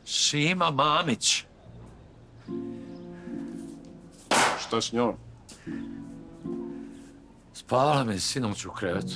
Šima Mamić. Šta s njom? Spavala mi sinoć u krevetu.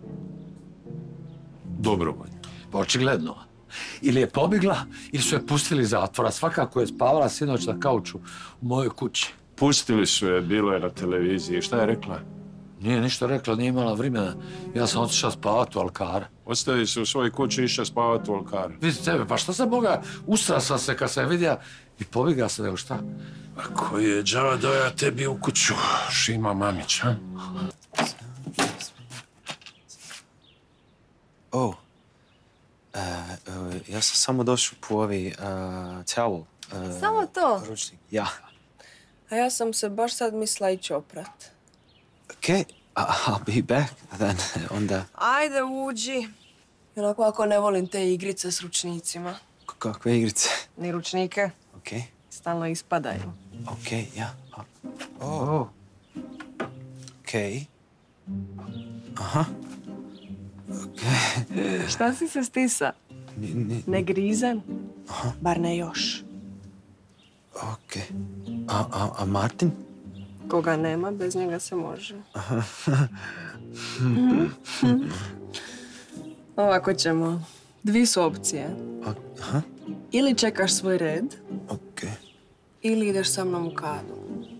Dobrovoljno. Pa očigledno. Ili je pobjegla, ili su je pustili iz zatvora. Svakako je spavala sinoć na kauču u mojoj kući. Pustili su je, bilo je na televiziji. Šta je rekla? Nije ništa rekla, nije imala vremena. Ja sam otišao spavati u Alkara. Ostavi se u svojoj kući i išao spavati u Alkar. Vidi tebe, pa šta sam moga? Ustrasao se kad sam je vidio i pobjegao sam, nego šta? A koji je džava doja tebi u kuću, Šima Mamić, ha? Ja sam samo došao po ovi towel. Samo to? Ručnik, ja. A ja sam se baš sad mislila ići oprat. Okay, I'll be back then, onda... Ajde, uđi. Onako ako ne volim te igrice s ručnicima. Kakve igrice? Ni ručnike. Okej. Stalno ispadaju. Okej, ja. Okej. Aha. Okej. Šta si se stisa? Ne grizan? Bar ne još. Okej. A Martin? Koga nema, bez njega se može. Ovako ćemo. Dvi su opcije. Aha. Ili čekaš svoj red, Okej. ili ideš sa mnom u kadu.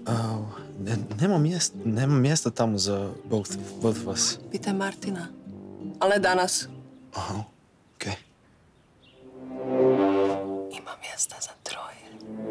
Nema mjesta tamo za both of us. Pitaj Martina. Ali ne danas. Aha, okej. Ima mjesta za troje.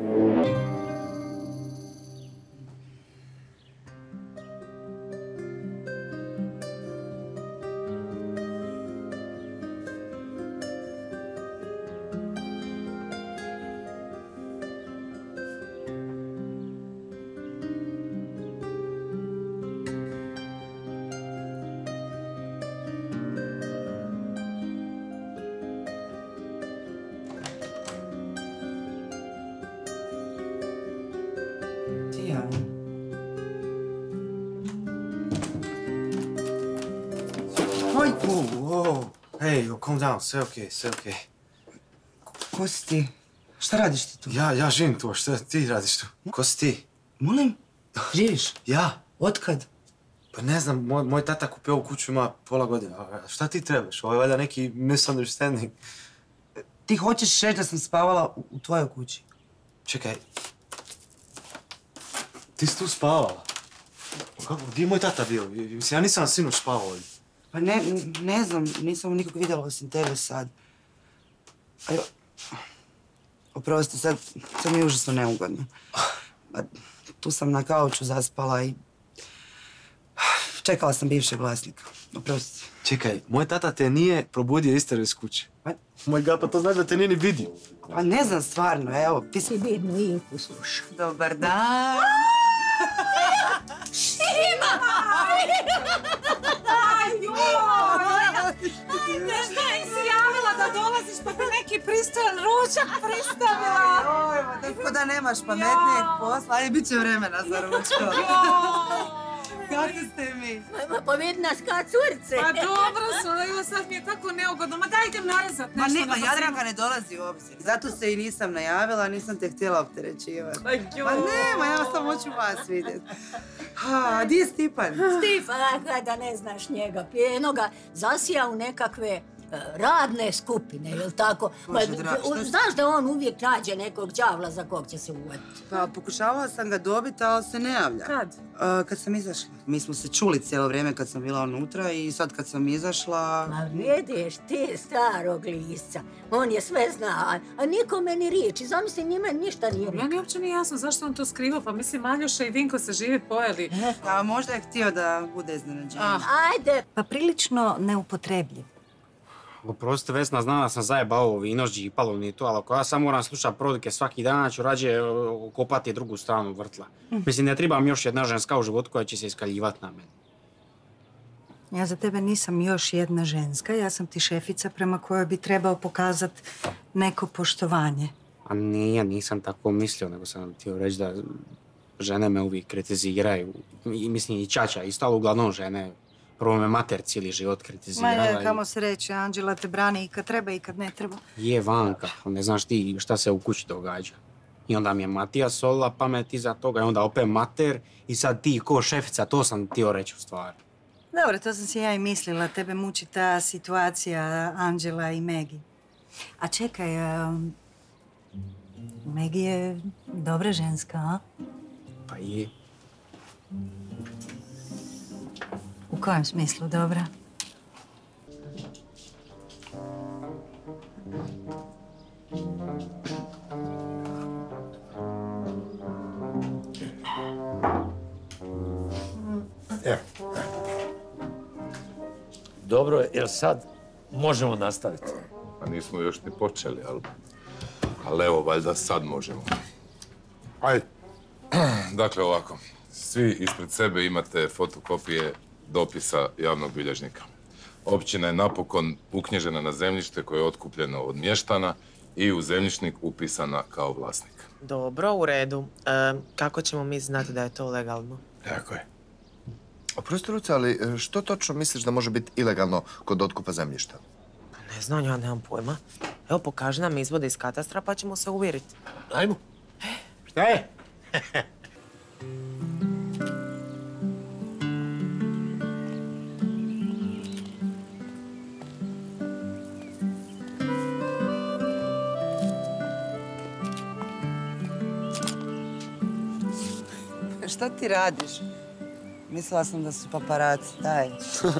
Hej, calm down, sve okej. Ko si ti? Šta radiš ti tu? Ja živim tu, šta ti radiš tu? Ko si ti? Molim? Živiš? Ja? Otkad? Pa ne znam, moj tata kupio ovu kuću ima pola godine. Šta ti trebaš? Ovo je valjda neki misunderstanding. Ti hoćeš reći da sam spavala u tvojoj kući? Čekaj. Ti si tu spavala? Kako? Gdje je moj tata bio? Mislim, ja nisam sinoć spavao ovdje. Pa ne znam, nisam nikog vidjela osim tebe sad. Oprosti, sad mi je užasno neugodno. Tu sam na kauču zaspala i čekala sam bivšeg vlasnika. Oprosti. Čekaj, moj tata te nije probudio istero iz kuće. Moj ga, pa to znači da te nije ni vidio. Pa ne znam stvarno, evo, ti si Bidnu Inku sluša. Dobar dan! Šima! Ne znam, si javila da dolaziš pa bi neki pristojan ručak pristavila. Tako da nemaš pametnijeg posla, ali bit će vremena za ručko. Kako ste mi? Pa vidi nas kao curce. Pa dobro su, evo sad mi je tako neugodno. Ma daj idem narezat nešto. Ma Jadranka ne dolazi u obzir. Zato se i nisam najavila, nisam te htjela opterećivati. Pa nema, ja sam hoću vas vidjeti. Di je Stipan? Stipan, da ne znaš njega, pijeno ga zasija u nekakve radne skupine, jel' tako? Znaš da on uvijek nađe nekog đavla za kog će se uvatiti. Pa pokušavala sam ga dobiti, ali se ne javlja. Kad? Kad sam izašla. Mi smo se čuli cijelo vrijeme kad sam bila unutra i sad kad sam izašla... Ma vidiš ti starog lisca, on je sve zna, a nikome ni riječi, zamisli njime ništa nije rekao. Meni uopće nije jasno zašto on to skriva, pa mislim Aljoša i Vinko se živi pojeli. A možda je htio da bude iznenađenje. Ajde! Pa prilično neupotrebljiv. Oprosti, Vesna, znam da sam zajebao ovo vino, džipalo ni to, ali ako ja sam moram slušati prodike svaki dan, ću rađe kopati drugu stranu vrtla. Mislim, ne trebam još jedna ženska u životu koja će se iskaljivati na mene. Ja za tebe nisam još jedna ženska, ja sam ti šefica prema kojoj bi trebao pokazati neko poštovanje. A nisam tako mislio, nego sam htio reći da žene me uvijek kritiziraju. Mislim, i čača, i stalo uglavnom žene Prvo me mater cijeli život kritizirala. Ma kamo se reći, Anđela te brani i kad treba i kad ne treba. Je Vanka, ne znaš ti šta se u kući događa. I onda mi je Matija solila pamet iza toga i onda opet mater i sad ti ko šefica, to sam htio reći u stvari. Dobro, to sam si ja i mislila. Tebe muči ta situacija Anđela i Megi. A čekaj, Megi je dobra ženska, a? Pa je. U kojem smislu dobra? Dobro, jer sad možemo nastaviti. Pa nismo još ni počeli, ali evo, valjda sad možemo. Ajde. Dakle, ovako. Svi ispred sebe imate fotokopije dopisa javnog bilježnika. Općina je napokon uknjižena na zemljište koje je otkupljeno od mještana i u zemljišnik upisana kao vlasnik. Dobro, u redu. Kako ćemo mi znati da je to legalno? Tako je. Oprosti, Ruce, ali što točno misliš da može biti ilegalno kod otkupa zemljišta? Ne znam, ja nemam pojma. Evo, pokaži nam izvode iz katastra pa ćemo se uvjeriti. Ajmo. Šta je? Šta ti radiš? Mislila sam da su paparaci, daj.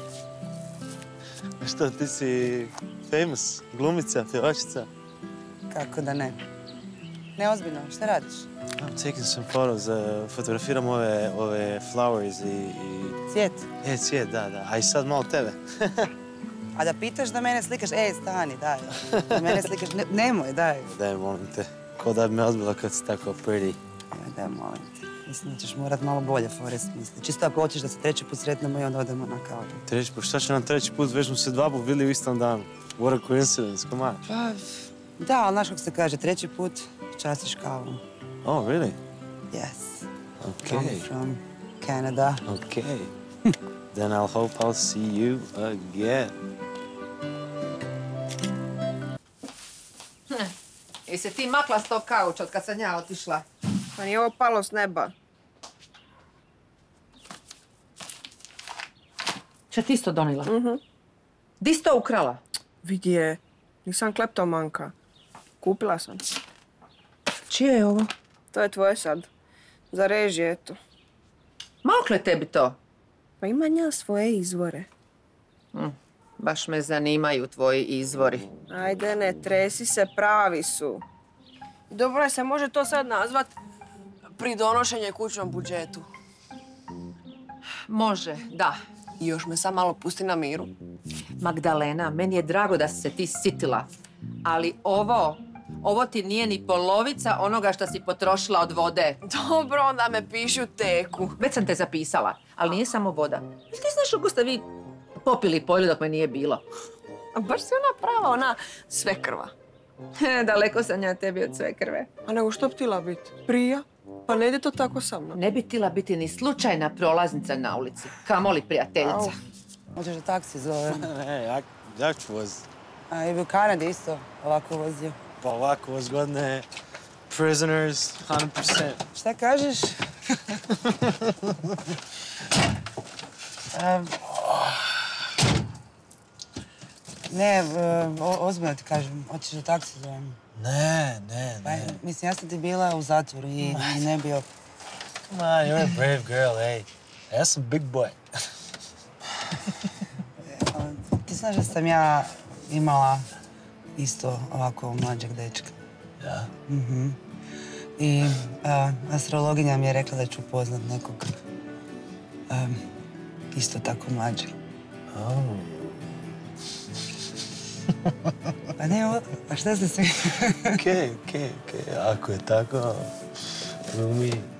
Što, ti si famous, glumica, pjevačica? Kako da ne? Neozbiljno, šta radiš? I'm taking some photos, fotografiram ove flowers i... Cvijet? Cvijet, da. A i sad malo tebe. A da pitaš da mene slikaš, stani, daj. Da mene slikaš, nemoj, daj. Daj, molim te. Ko da bi me odbila kad si tako pretty. Daj, molim te. Mislim da ćeš morat malo bolje fore smisliti. Čisto ako hoćeš da se treći put sretnemo i onda odemo na kavu. Treći put? Šta će nam treći put? Već smo se 2 put bili u istom danu. What a coincidence, come on. Pa, da, ali znaš kako se kaže, treći put častiš kavu. Oh, really? Yes. Okay. I'm from Canada. Okay. Then I'll hope I'll see you again. Jesi ti makla s tog kauča od kad sam ja otišla? Pa nije ovo palo s neba. Šta ti isto donila? Di si to ukrala? Vidi je, nisam kleptomanka. Kupila sam. Čije je ovo? To je tvoje sad. Za režije, eto. Makle tebi to? Pa imam ja svoje izvore. Baš me zanimaju tvoji izvori. Ajde, ne tresi se, pravi su. Dobro je, se može to sad nazvat pridonošenje kućnom budžetu. Može, da. I još me sad malo pusti na miru. Magdalena, meni je drago da si se ti sitila. Ali ovo ti nije ni polovica onoga što si potrošila od vode. Dobro, onda me piši u teku. Već sam te zapisala, ali nije samo voda. Jel ti znaš kako ste vi popili i pojeli dok me nije bilo? A baš si ona prava, ona svekrva. Daleko sam ja tebi od svekrve. A nego što bi tila biti? Prija? Pa ne ide to tako sa mnom. Ne bi tila biti ni slučajna prolaznica na ulici. Kamoli prijateljica. Hoćeš da taksi zove? Ne, jak ću voziti. A i u Kanadi isto ovako vozio. Pa ovako voz godine, prisoners, 100%. Šta kažeš? Ne, ozbiljno ti kažem, hoćeš da taksi zovem? Ne. Pa, mislim, ja sam ti bila u zatvoru i ne bio... Come on, you're a brave girl, hey. Ja sam big boy. Ti znaš da sam ja imala isto ovako mlađeg dečka. Ja? I astrologinja mi je rekla da ću upoznat nekog isto tako mlađeg. Pa ne, pa šta ste svi? Okej. Ako je tako, glumi.